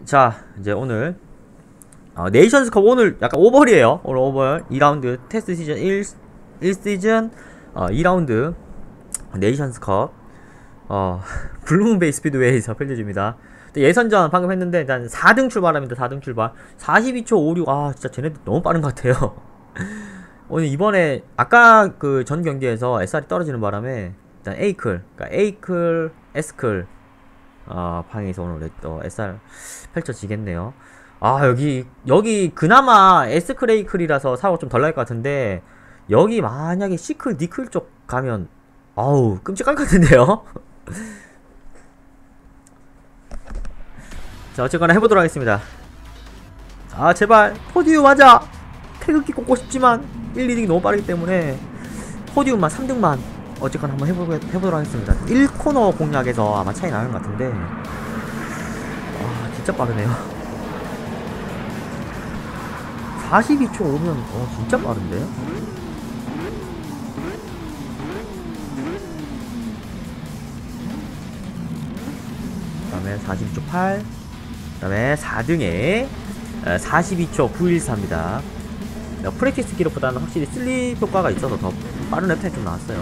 자, 이제 오늘 네이션스컵 오늘 약간 오버이에요. 오늘 오버 2라운드 테스트 시즌 1시즌 2라운드 네이션스컵 블루문베이 스피드웨이에서 펼쳐집니다. 예선전 방금 했는데 일단 4등 출발합니다. 4등 출발 42초 56. 진짜 쟤네들 너무 빠른 것 같아요. 오늘 이번에 아까 그 전 경기에서 SR이 떨어지는 바람에 일단 에이클, 에스클 방에서 오늘 또 SR 펼쳐지겠네요. 여기 그나마 에스크레이클이라서 사고가 좀 덜 날 것 같은데, 여기 만약에 시클, 니클 쪽 가면 끔찍할 것 같은데요. 자, 어쨌거나 해보도록 하겠습니다. 제발 포디움 하자. 태극기 꽂고 싶지만 1, 2등이 너무 빠르기 때문에 포디움만 3등만 어쨌거나 한번 해보도록 하겠습니다. 1코너 공략에서 아마 차이 나는 것 같은데, 진짜 빠르네요. 42초 오면 진짜 빠른데. 그 다음에 42초 8, 그 다음에 4등에 42초 914입니다. 프랙티스 기록보다는 확실히 슬립 효과가 있어서 더 빠른 랩타임 좀 나왔어요.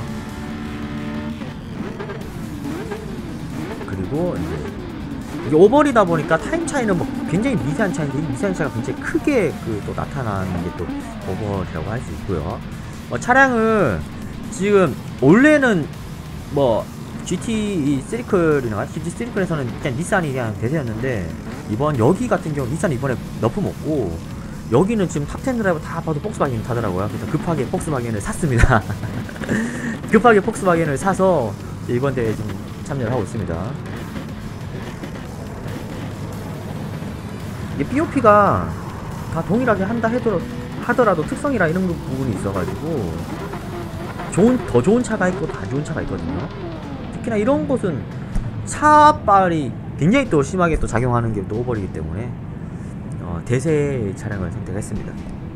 그리고 이게 오버리다 보니까 타임 차이는 뭐 굉장히 미세한 차이인데, 이 미세한 차이가 굉장히 크게 또 나타나는 게 또 오버리라고 할 수 있고요. 차량을 지금 원래는 뭐 GT 시리클이나 GT 시리클에서는 그냥 닛산이 그냥 대세였는데, 이번 여기 같은 경우 닛산이 이번에 너프 먹고, 여기는 지금 탑10 드라이버 다 봐도 폭스바겐을 타더라고요. 그래서 급하게 폭스바겐을 샀습니다. 급하게 폭스바겐을 사서 이번 대회에 좀 참여를 하고 있습니다. 이게 BOP가 다 동일하게 한다 하더라도 특성이라 이런 부분이 있어가지고 더 좋은 차가 있고 더 안 좋은 차가 있거든요. 특히나 이런 곳은 차빨이 굉장히 또 심하게 또 작용하는 게 또 오버이기 때문에 대세 차량을 선택했습니다.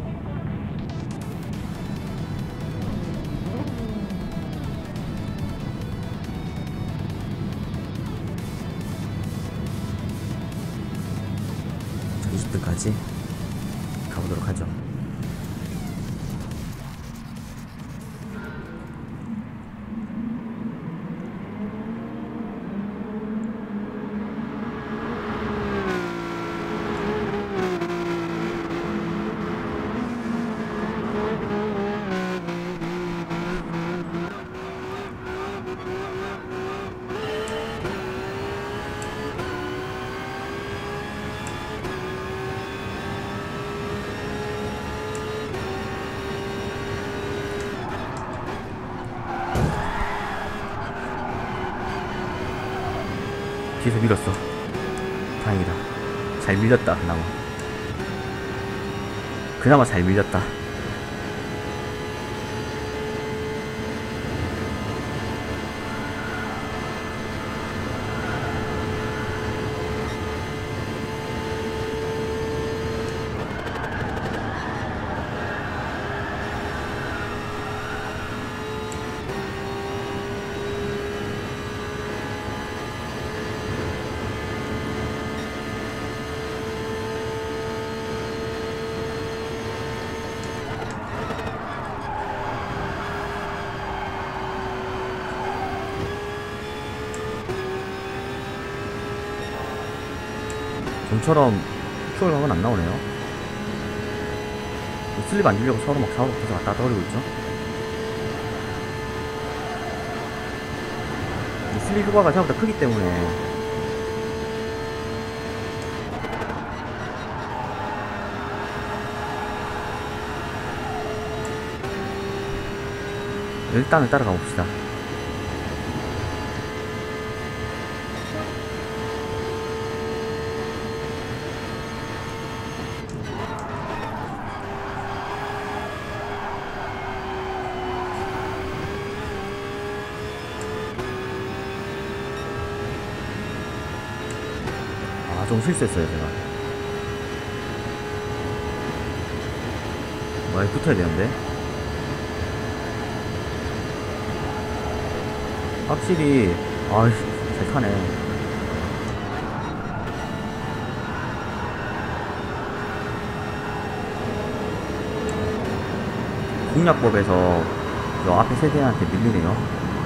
자, 20등까지 가보도록 하죠. 뒤에서 밀었어. 다행이다. 잘 밀렸다. 그나마 잘 밀렸다. 좀처럼 큐얼각은 안 나오네요. 슬립 안 주려고 서로 막 계속 왔다 갔다 거리고 있죠. 슬립 효과가 생각보다 크기 때문에 일단은 따라가 봅시다. 좀 실수했어요, 제가. 많이 붙어야 되는데. 확실히 잘 타네. 공략법에서 저 앞에 세대한테 밀리네요.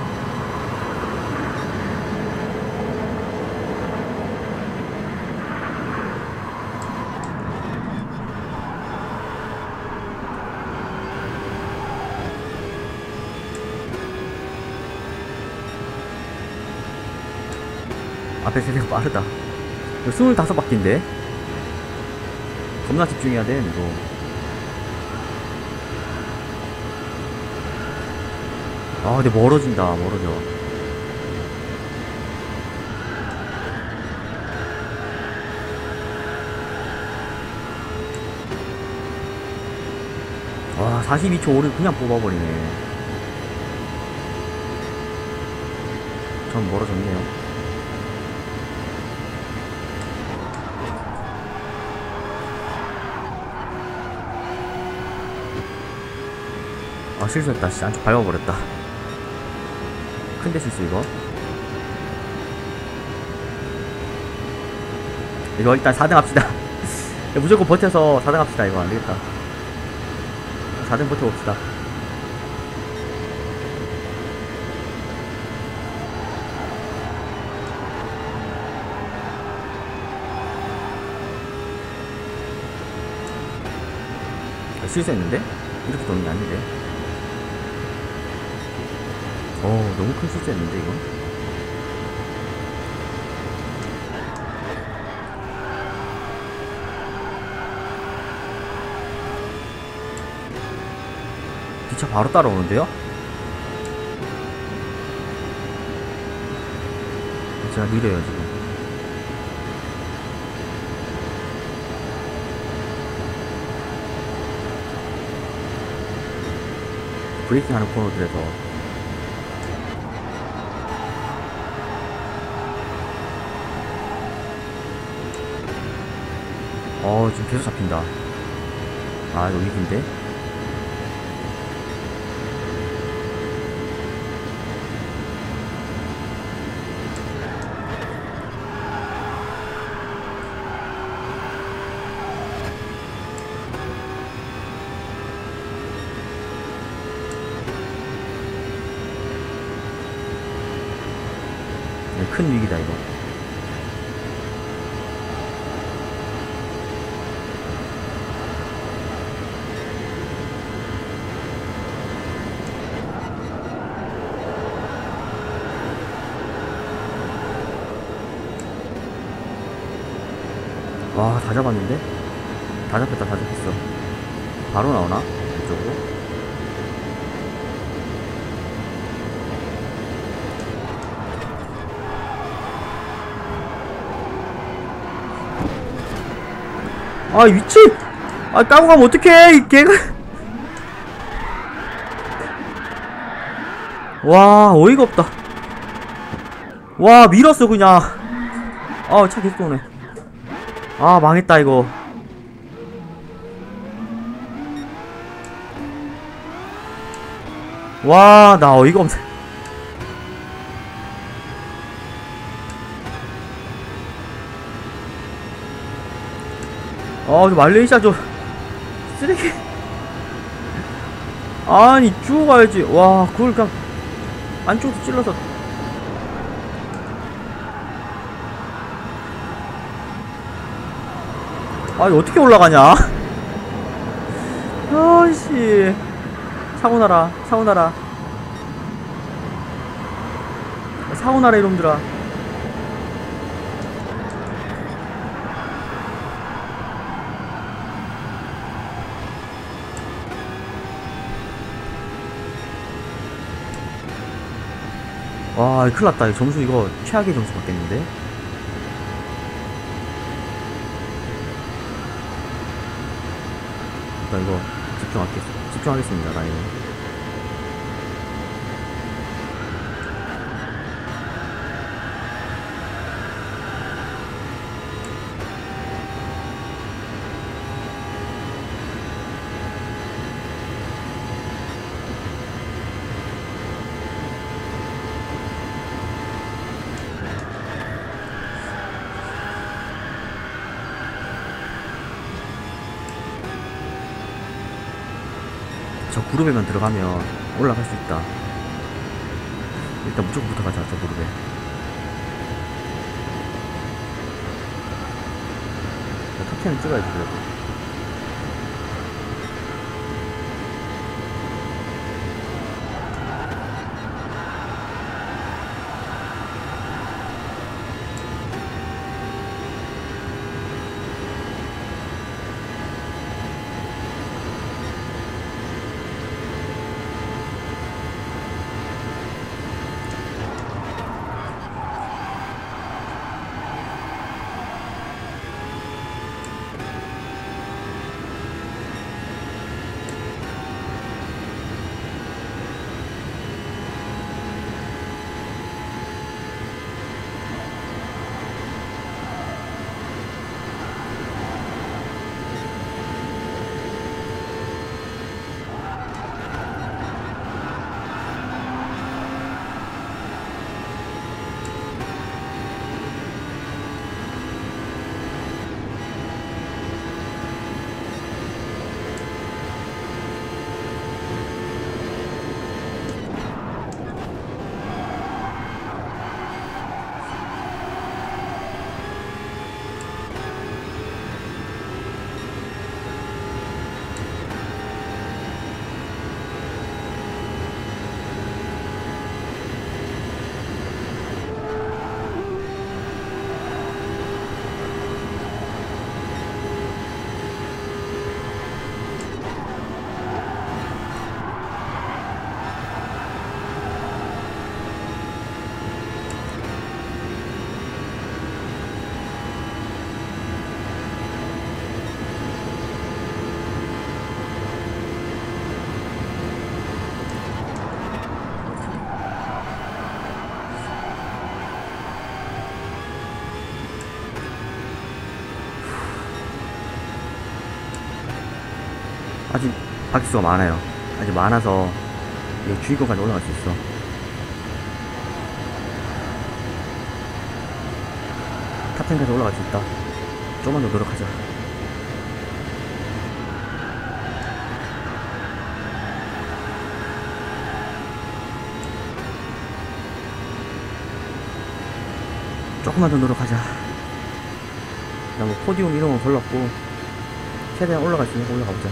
앞에 세대가 빠르다. 이거 25바퀴인데 겁나 집중해야 돼 이거. 아 근데 멀어진다. 멀어져. 와 42초 오른 그냥 뽑아버리네. 전 멀어졌네요. 아 실수했다. 씨 안쪽 밟아버렸다. 큰데 실수 이거. 이거 일단 4등 합시다. 무조건 버텨서 4등 합시다. 이거 안되겠다. 4등 버텨봅시다. 실수했는데? 이렇게 도는 게 아닌데. 너무 큰 실수했는데 이거. 기차 바로 따라오는데요? 제가 느려요 지금. 브레이킹 하는 코너들에서 지금 계속 잡힌다. 아 이거 위기인데? 큰 위기다 이거. 와, 다 잡았는데? 다 잡혔다, 다 잡혔어. 바로 나오나? 이쪽으로? 아, 미친! 아, 까고 가면 어떡해! 이 개가! 와, 어이가 없다. 와, 밀었어, 그냥. 아, 차 계속 오네. 아 망했다 이거. 와 나 어이가 없네. 저 말레이시아 저 쓰레기. 아니 쭉 가야지. 와 그걸 그냥 안쪽으로 찔러서. 아니 어떻게 올라가냐? 아이씨. 사고나라 사고나라 사고나라 이놈들아. 와 큰일났다. 점수 이거 최악의 점수 받겠는데. 나 이거 집중하겠습니다. 나 이거. 저 그룹에만 들어가면 올라갈 수 있다. 일단 무조건 붙어가자, 저 그룹에. 탑10을 찍어야지, 그래도. 아직 바퀴수가 많아요. 아직 많아서 이 주의권까지 올라갈 수 있어. 탑10까지 올라갈 수 있다. 조금만 더 노력하자. 조금만 더 노력하자. 나 뭐 포디움 이런 건 걸렀고 최대한 올라갈 수 있는 거 올라가보자.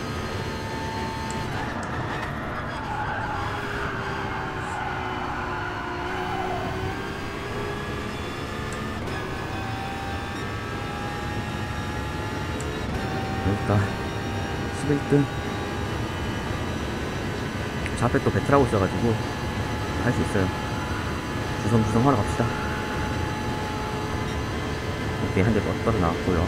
여기다 11등. 저 앞에 또 배틀하고 있어가지고 할 수 있어요. 주섬주섬 하러 갑시다. 오케이, 한 대 떨어 나왔고요.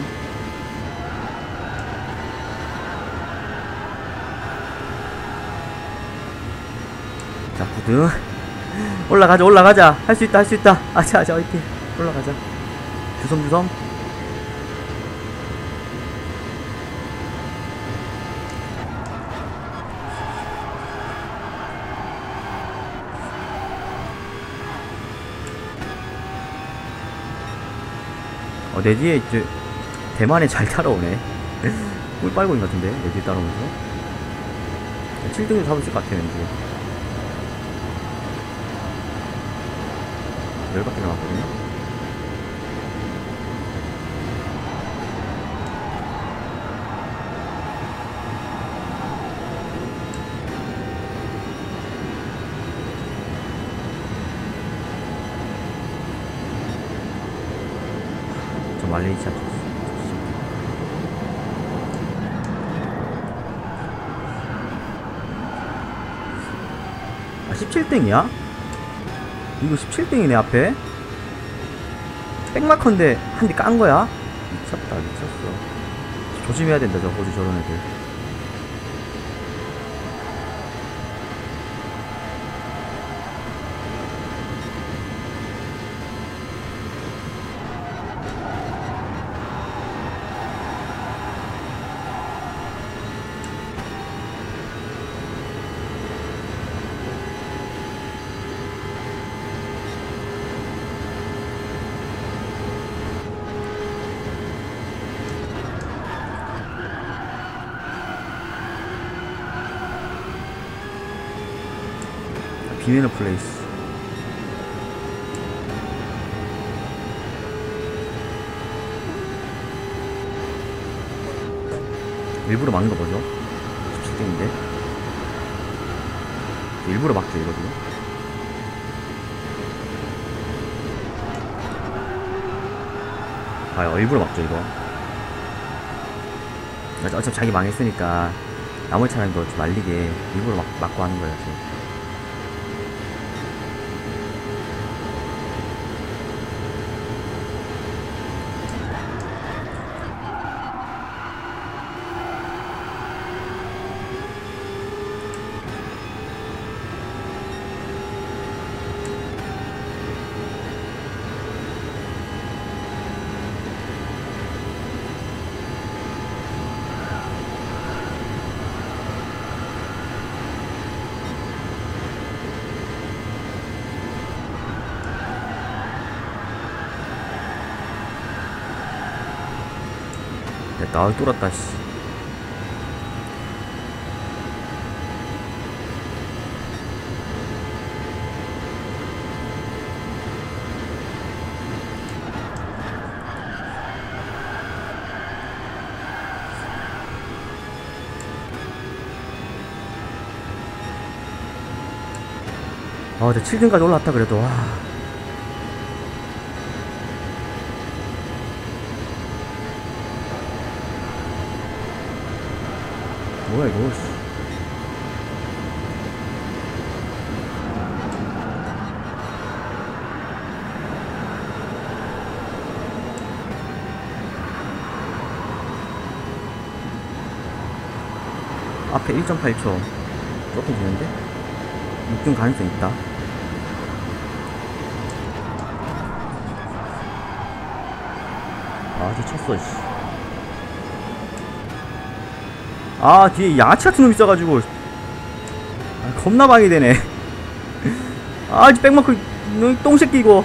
자, 9등. 올라가자, 올라가자. 할 수 있다, 할 수 있다. 아자, 아자, 화이팅. 올라가자. 주섬주섬. 내 뒤에 이제 대만에 잘 따라오네. 꿀 빨고 있는 것 같은데, 내 뒤에 따라오면서. 7등을 잡을 것 같아, 왠지. 열받게 남았거든요. 저 말레이시아 쪽. 아, 17등이야? 이거 17등이네, 앞에. 백마커인데 한 대 깐 거야? 미쳤다, 미쳤어. 조심해야 된다, 저 호주 저런 애들. 비매너 플레이스. 일부러 막는 거 뭐죠? 17등인데 일부러 막죠 이거도. 봐요, 일부러 막죠 이거. 어차피 자기 망했으니까 나머지 차량도 좀 말리게 일부러 막고 하는 거예요 지금. 됐다. 뚫었다 씨. 근데 7등까지 올라왔다 그래도. 와. 뭐야 이거. 앞에 1.8초 조금 되는데 6등 가능성 있다. 뒤에 쳤어 씨. 뒤에 양아치 같은 놈 있어가지고 겁나 방해되네. 이 백마크 똥새끼 이거.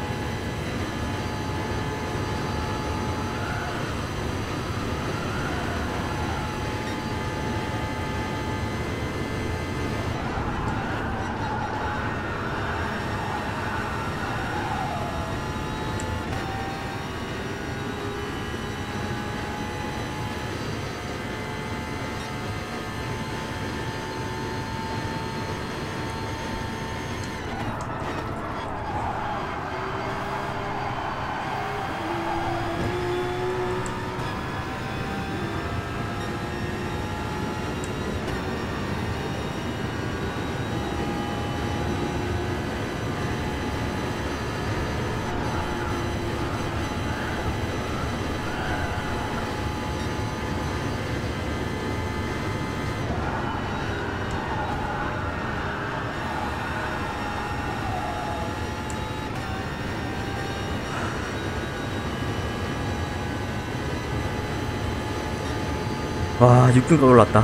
와, 6등까지 올랐다.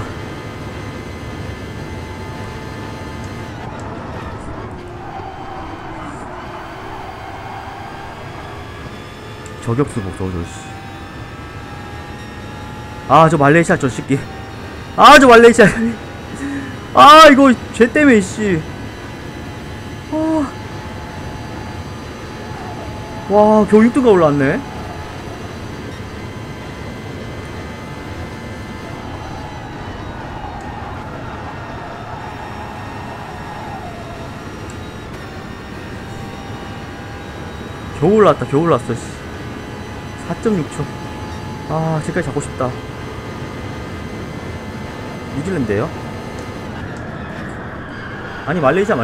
저격수 복서 씨. 저 말레이시아 저 새끼. 저 말레이시아. 이거 쟤 때문에 씨. 와, 겨우 6등까지 올라왔네. 겨우 올랐다. 겨우 올랐어. 4.6초. 지금까지 잡고 싶다. 뉴질랜드에요? 아니 말레이시아.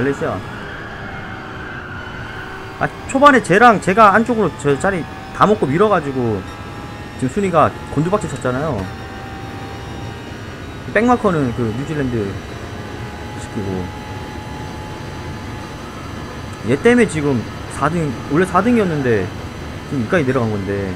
초반에 쟤랑 제가 안쪽으로 저 자리 다 먹고 밀어가지고 지금 순위가 곤두박질 쳤잖아요. 백마커는 그 뉴질랜드 시키고 얘 때문에 지금 4등, 원래 4등이었는데 지금 여기까지 내려간 건데.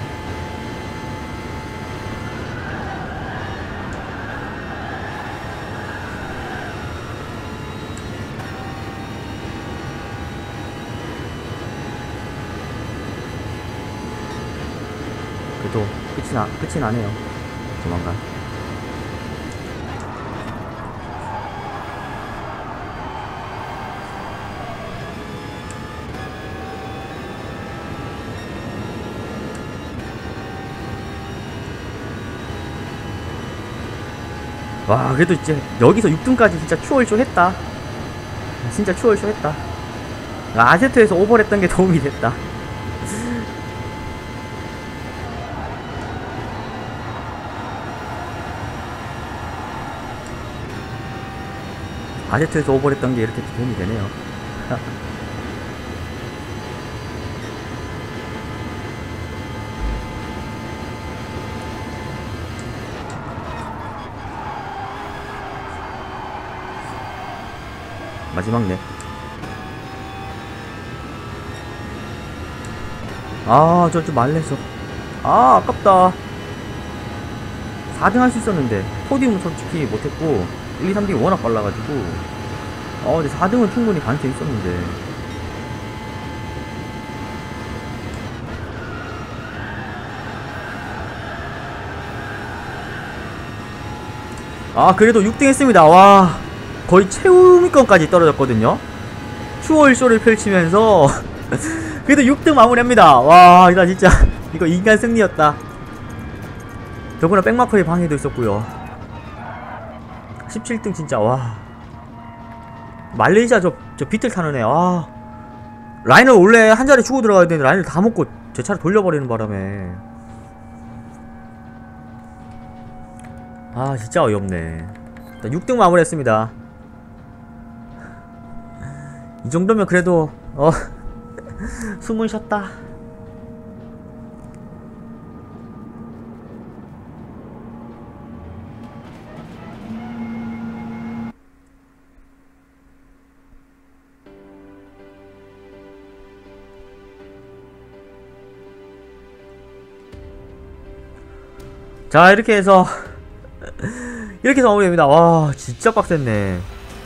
그래도 끝이 나네요. 조만간. 와, 그래도 이제 여기서 6등까지 진짜 추월쇼 했다. 진짜 추월쇼 했다. 아세트에서 오버했던 게 도움이 됐다. 아세트에서 오버했던 게 이렇게 도움이 되네요. 마지막 네. 아, 저 좀 말래서. 아, 아깝다. 4등 할 수 있었는데. 포디움은 솔직히 못했고, 1, 2, 3등이 워낙 빨라가지고. 근데 4등은 충분히 가능성이 있었는데. 아, 그래도 6등 했습니다. 와. 거의 최후위권까지 떨어졌거든요. 추월쇼를 펼치면서 그래도 6등 마무리합니다. 와, 이거 진짜 이거 인간 승리였다. 더구나 백마커의 방해도 있었고요. 17등 진짜. 와, 말레이시아 저 비틀 타는 애. 아, 라인을 원래 한 자리 주고 들어가야 되는데 라인을 다 먹고 제 차를 돌려버리는 바람에 아, 진짜 어이없네. 일단 6등 마무리했습니다. 이 정도면 그래도 숨은 쉬었다. 자, 이렇게 해서 마무리됩니다. 와, 진짜 빡셌네.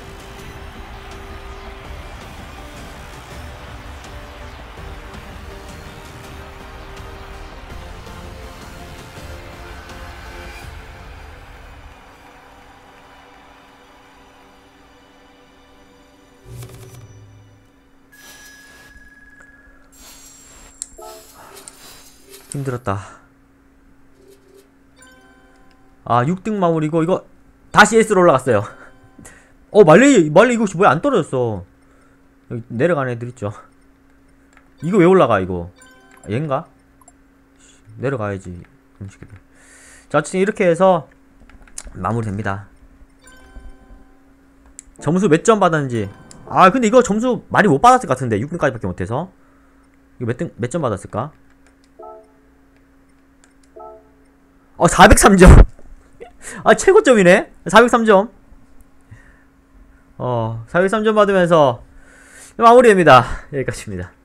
힘들었다. 아, 6등 마무리고 이거 다시 S로 올라갔어요. 말레이 이거 왜 안 떨어졌어? 여기 내려가는 애들 있죠. 이거 왜 올라가 이거? 얘인가? 내려가야지. 자, 어쨌든 이렇게 해서 마무리됩니다. 점수 몇 점 받았는지. 아, 근데 이거 점수 많이 못 받았을 것 같은데 6등까지밖에 못해서. 이거 몇 점 받았을까? 403점. 아, 최고점이네. 403점. 403점 받으면서 마무리됩니다. 여기까지입니다.